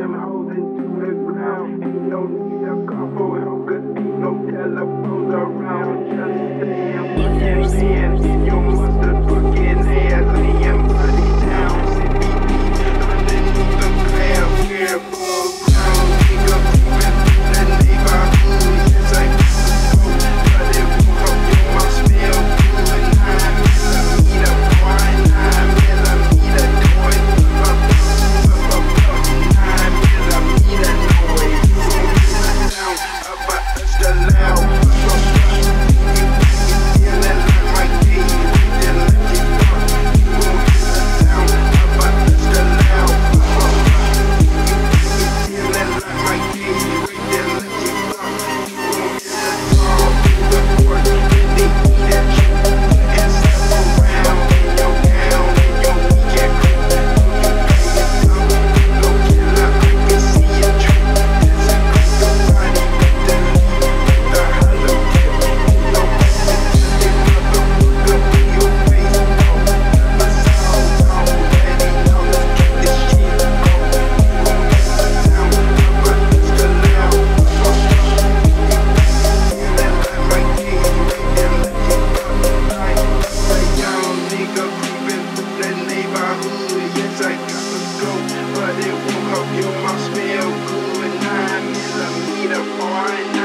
them hoes into the ground. Ain't no need to call for help, cause ain't no telephones around. Just staying fucking fans in your mustard fucking ass, laying body down. CBD underneath the cloud, careful ground. Nigga moving through the neighborhood, yes I got to go, but it won't help you, my smell good. 9mm, boy, 9mm toy, up, 9mm noise. Down, up, extra loud. Yes, I got to go, but it won't help you, my smell good. 9mm, boy.